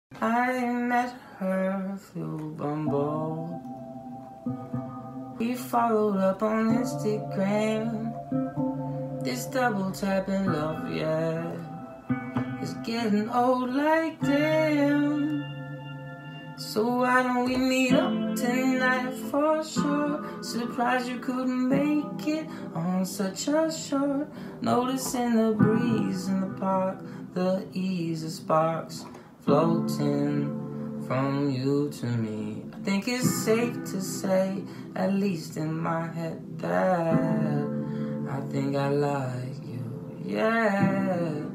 I met her through Bumble. We followed up on Instagram. This double tapping love, yeah, it's getting old like damn. So why don't we meet up tonight for sure? Surprised you couldn't make it on such a short notice. In the breeze in the park, the ease of sparks floating from you to me. I think it's safe to say, at least in my head, that I think I like you, yeah.